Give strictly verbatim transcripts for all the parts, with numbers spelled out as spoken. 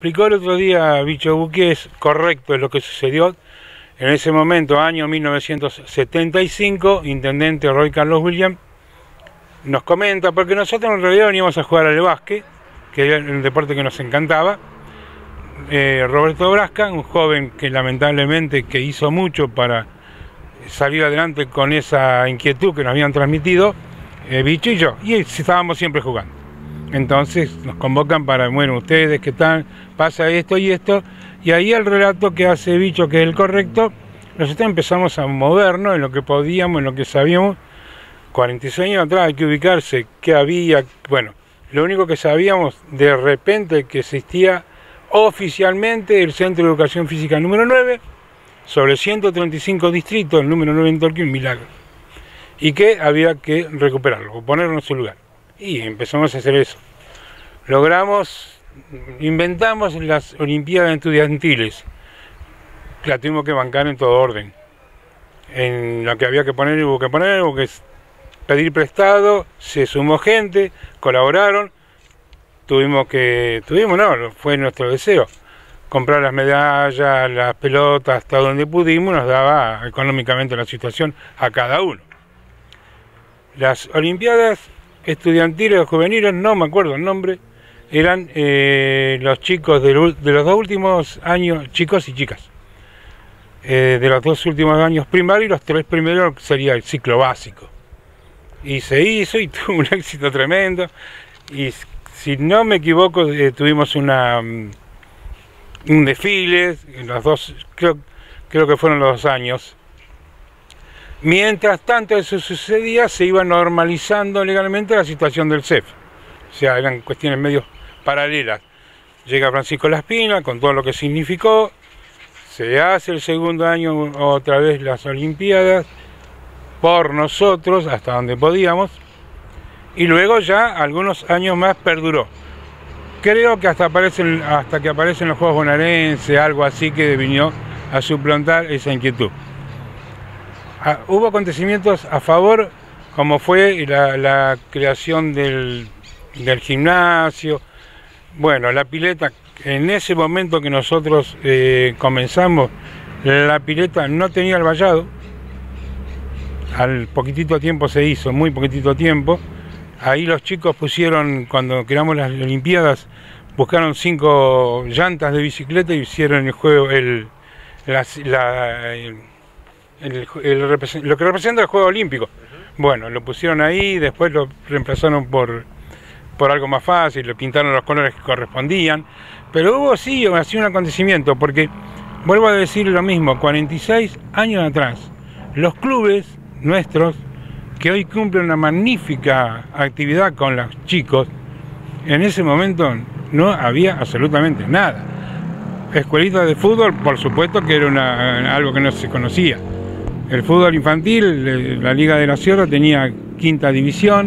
Explicó el otro día Bicho Buque, es correcto, es lo que sucedió. En ese momento, año mil novecientos setenta y cinco, intendente Roy Carlos Williams nos comenta, porque nosotros en realidad veníamos a jugar al básquet, que era el deporte que nos encantaba. Eh, Roberto Brasca, un joven que lamentablemente que hizo mucho para salir adelante con esa inquietud que nos habían transmitido, eh, Bicho y yo, y estábamos siempre jugando. Entonces nos convocan para, bueno, ustedes, ¿qué tal? Pasa esto y esto, y ahí el relato que hace Bicho, que es el correcto, nosotros empezamos a movernos en lo que podíamos, en lo que sabíamos. cuarenta y seis años atrás hay que ubicarse, qué había, bueno, lo único que sabíamos de repente que existía oficialmente el Centro de Educación Física número nueve, sobre ciento treinta y cinco distritos, el número nueve en Torquín, un milagro, y que había que recuperarlo, o ponerlo en su lugar. Y empezamos a hacer eso. Logramos, inventamos las Olimpiadas Estudiantiles, la tuvimos que bancar en todo orden. En lo que había que poner, hubo que poner, hubo que pedir prestado, se sumó gente, colaboraron, tuvimos que, tuvimos, no, fue nuestro deseo, comprar las medallas, las pelotas, hasta donde pudimos, nos daba económicamente la situación a cada uno. Las Olimpiadas Estudiantiles o Juveniles, no me acuerdo el nombre, eran eh, los chicos de, de los dos últimos años, chicos y chicas, eh, de los dos últimos años primarios, y los tres primeros sería el ciclo básico. Y se hizo y tuvo un éxito tremendo, y si no me equivoco eh, tuvimos una um, un desfile, en los dos, creo, creo que fueron los dos años. Mientras tanto eso sucedía, se iba normalizando legalmente la situación del C E F, o sea, eran cuestiones medio paralelas. Llega Francisco Laspina con todo lo que significó, se hace el segundo año otra vez las Olimpiadas, por nosotros, hasta donde podíamos, y luego ya algunos años más perduró. Creo que hasta, aparecen, hasta que aparecen los Juegos Bonaerenses, algo así que vino a suplantar esa inquietud. Ah, hubo acontecimientos a favor, como fue la, la creación del, del gimnasio, bueno, la pileta. En ese momento que nosotros eh, comenzamos, la pileta no tenía el vallado. Al poquitito tiempo se hizo, muy poquitito tiempo. Ahí los chicos pusieron, cuando creamos las Olimpiadas, buscaron cinco llantas de bicicleta y hicieron el juego, el, la, la, el, el, el, lo que representa el Juego Olímpico. Bueno, lo pusieron ahí, después lo reemplazaron por, por algo más fácil, le pintaron los colores que correspondían. Pero hubo sí, así un acontecimiento, porque, vuelvo a decir lo mismo, cuarenta y seis años atrás, los clubes nuestros, que hoy cumplen una magnífica actividad con los chicos, en ese momento no había absolutamente nada. Escuelitas de fútbol, por supuesto que era una, algo que no se conocía. El fútbol infantil, la Liga de la Sierra tenía quinta división,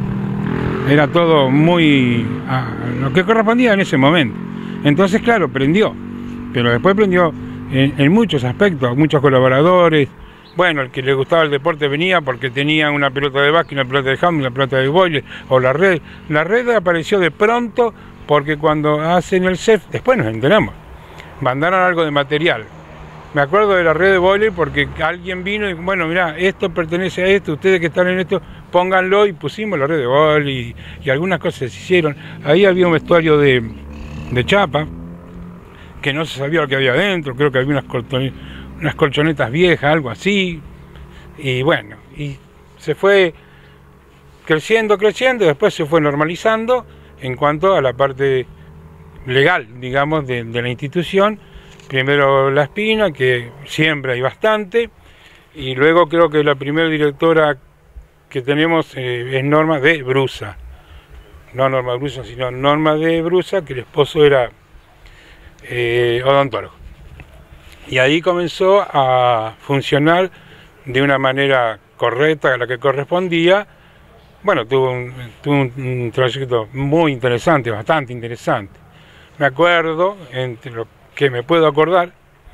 era todo muy a lo que correspondía en ese momento. Entonces, claro, prendió, pero después prendió en, en muchos aspectos, muchos colaboradores. Bueno, el que le gustaba el deporte venía porque tenía una pelota de básquet, una pelota de handball, una pelota de vóley o la red. La red apareció de pronto porque cuando hacen el C E F, después nos enteramos, mandaron algo de material. Me acuerdo de la red de vóley porque alguien vino y, bueno, mirá, esto pertenece a esto, ustedes que están en esto, pónganlo, y pusimos la red de vóley y, y algunas cosas se hicieron. Ahí había un vestuario de, de chapa, que no se sabía lo que había adentro, creo que había unas colchonetas. unas colchonetas viejas, algo así, y bueno, y se fue creciendo, creciendo, y después se fue normalizando en cuanto a la parte legal, digamos, de, de la institución. Primero Laspina, que siempre hay bastante, y luego creo que la primera directora que tenemos eh, es Norma de Brusa, no Norma de Brusa, sino Norma de Brusa, que el esposo era eh, odontólogo. Y ahí comenzó a funcionar de una manera correcta, a la que correspondía. Bueno, tuvo un, tuvo un trayecto muy interesante, bastante interesante. Me acuerdo, entre lo que me puedo acordar,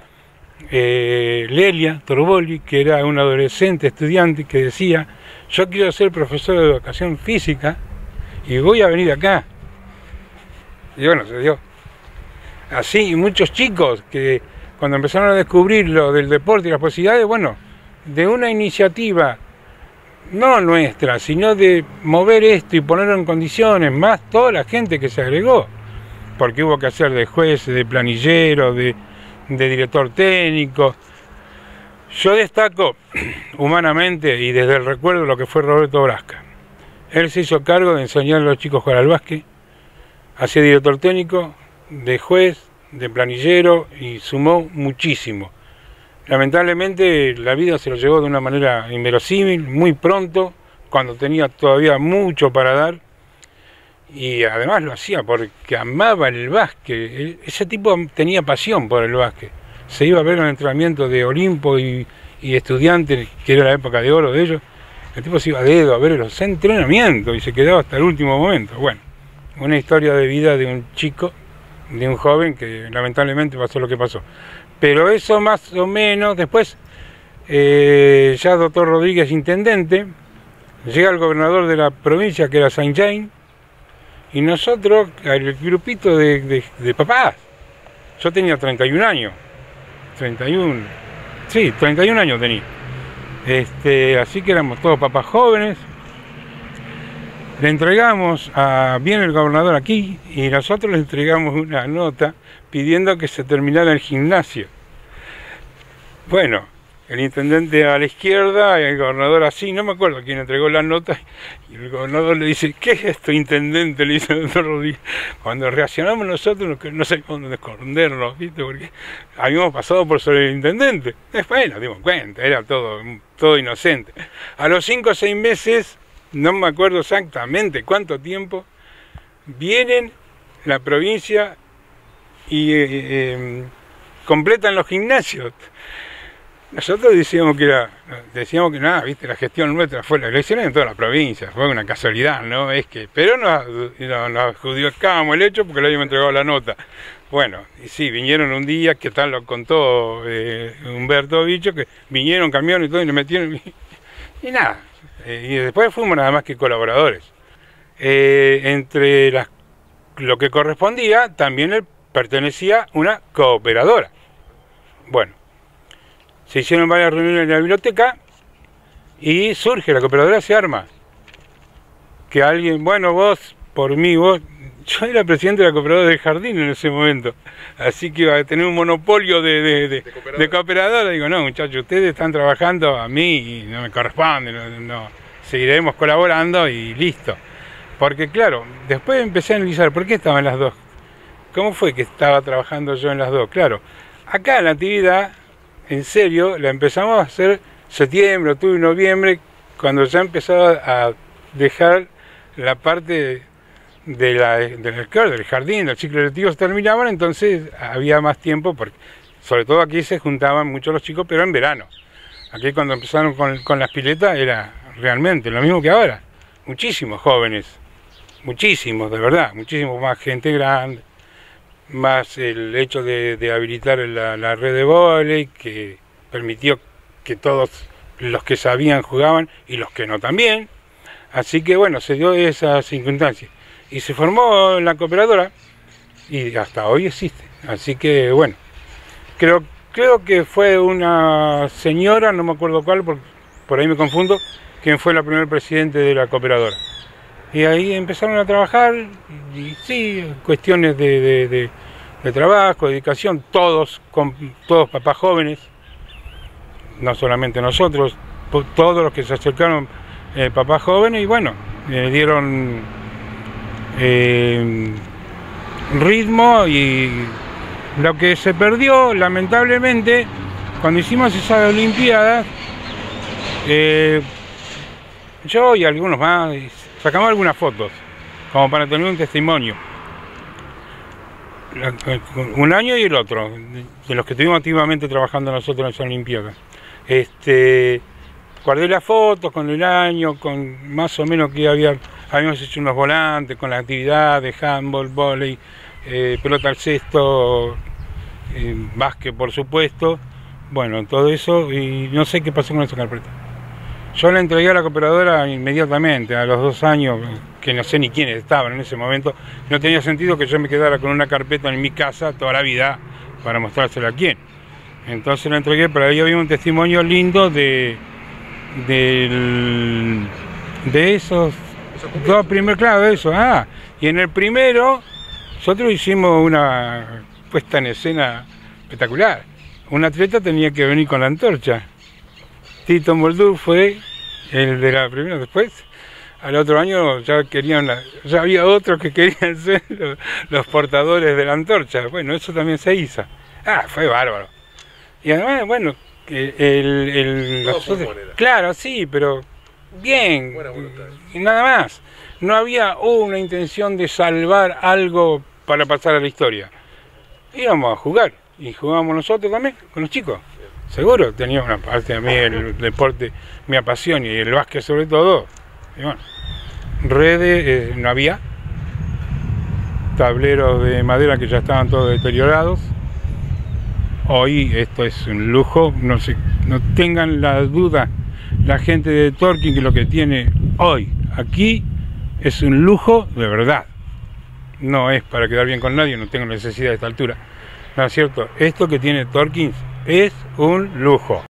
eh, Lelia Torboli, que era una adolescente estudiante que decía: yo quiero ser profesor de educación física y voy a venir acá. Y bueno, se dio. así, y muchos chicos que cuando empezaron a descubrir lo del deporte y las posibilidades, bueno, de una iniciativa, no nuestra, sino de mover esto y ponerlo en condiciones, más toda la gente que se agregó, porque hubo que hacer de juez, de planillero, de, de director técnico. Yo destaco humanamente y desde el recuerdo lo que fue Roberto Brasca. Él se hizo cargo de enseñar a los chicos a jugar al básquet, hacía director técnico, de juez, de planillero y sumó muchísimo. Lamentablemente la vida se lo llevó de una manera inverosímil, muy pronto, cuando tenía todavía mucho para dar, y además lo hacía porque amaba el básquet. Ese tipo tenía pasión por el básquet. Se iba a ver los entrenamientos de Olimpo y, y Estudiantes, que era la época de oro de ellos. El tipo se iba a dedo a ver los entrenamientos y se quedaba hasta el último momento. Bueno, una historia de vida de un chico, de un joven que lamentablemente pasó lo que pasó. Pero eso más o menos, después eh, ya doctor Rodríguez, intendente, llega el gobernador de la provincia que era Saint Jain, y nosotros, el grupito de, de, de papás, yo tenía treinta y un años, treinta y uno, sí, treinta y un años tenía, este, así que éramos todos papás jóvenes. Le entregamos a, viene el gobernador aquí y nosotros le entregamos una nota pidiendo que se terminara el gimnasio. Bueno, el intendente a la izquierda y el gobernador así, no me acuerdo quién entregó la nota, y el gobernador le dice, ¿qué es esto, intendente? Le dice el doctor Rodríguez. Cuando reaccionamos nosotros no sé dónde escondernos, ¿viste? Porque habíamos pasado por sobre el intendente. Después nos dimos cuenta, era todo, todo inocente. A los cinco o seis meses, no me acuerdo exactamente cuánto tiempo, vienen la provincia y eh, eh, completan los gimnasios. Nosotros decíamos que era, decíamos que nada, viste, la gestión nuestra fue la elección en toda la provincia, fue una casualidad, ¿no? Es que, pero nos, nos, nos adjudicábamos el hecho porque le habíamos entregado la nota. Bueno, y sí, vinieron un día, que tal lo contó eh, Humberto Bicho, que vinieron camiones y todo y nos metieron, y, y nada. Eh, y después fuimos nada más que colaboradores. Eh, entre las, lo que correspondía, también él pertenecía a una cooperadora. Bueno, se hicieron varias reuniones en la biblioteca y surge, la cooperadora se arma. Que alguien, bueno, vos, por mí, vos, yo era presidente de la cooperadora del jardín en ese momento, así que iba a tener un monopolio de, de, de, ¿De, cooperadora? de cooperadora. Digo, no, muchachos, ustedes están trabajando a mí y no me corresponde, no, no, seguiremos colaborando y listo. Porque claro, después empecé a analizar, ¿por qué estaban las dos? ¿Cómo fue que estaba trabajando yo en las dos? Claro, acá la actividad, en serio, la empezamos a hacer septiembre, octubre y noviembre, cuando ya empezaba a dejar la parte de la, del, del jardín, los ciclos lectivos terminaban, entonces había más tiempo, porque sobre todo aquí se juntaban muchos los chicos, pero en verano. Aquí cuando empezaron con, con las piletas era realmente lo mismo que ahora, muchísimos jóvenes, muchísimos, de verdad, muchísimos más gente grande, más el hecho de, de habilitar la, la red de vóley, que permitió que todos los que sabían jugaban y los que no también. Así que bueno, se dio esa circunstancia. Y se formó la cooperadora y hasta hoy existe. Así que bueno, creo, creo que fue una señora, no me acuerdo cuál, por, por ahí me confundo, quien fue la primera presidente de la cooperadora. Y ahí empezaron a trabajar, y sí, cuestiones de, de, de, de trabajo, dedicación, todos, con, todos papás jóvenes, no solamente nosotros, todos los que se acercaron, eh, papás jóvenes, y bueno, le dieron eh, ritmo, y lo que se perdió, lamentablemente, cuando hicimos esas Olimpiadas, eh, yo y algunos más, sacamos algunas fotos, como para tener un testimonio. Un año y el otro, de los que estuvimos activamente trabajando nosotros en esa Olimpiada. Este, guardé las fotos con el año, con más o menos que había, habíamos hecho unos volantes con la actividad de handball, vóley, eh, pelota al cesto, eh, básquet por supuesto. Bueno, todo eso, y no sé qué pasó con esa carpeta. Yo la entregué a la cooperadora inmediatamente, a los dos años, que no sé ni quiénes estaban en ese momento. No tenía sentido que yo me quedara con una carpeta en mi casa toda la vida para mostrársela a quién. Entonces la entregué, pero ahí había un testimonio lindo de, de, de esos dos primeros, claro, de eso. Ah, y en el primero, nosotros hicimos una puesta en escena espectacular. Un atleta tenía que venir con la antorcha. Tito Moldur fue el de la primera, después al otro año ya querían, la, ya había otros que querían ser los, los portadores de la antorcha. Bueno, eso también se hizo. Ah, fue bárbaro. Y además, bueno, el, el nosotros, claro, sí, pero bien, y nada más. No había una intención de salvar algo para pasar a la historia. Íbamos a jugar y jugábamos nosotros también con los chicos. Seguro, tenía una parte de mí, el deporte me apasiona y el básquet sobre todo. Y bueno, redes eh, no había, tableros de madera que ya estaban todos deteriorados. Hoy esto es un lujo, no, se, no tengan la duda la gente de Torquín que lo que tiene hoy aquí es un lujo de verdad. No es para quedar bien con nadie, no tengo necesidad de esta altura. ¿No es cierto? Esto que tiene Torquín es un lujo.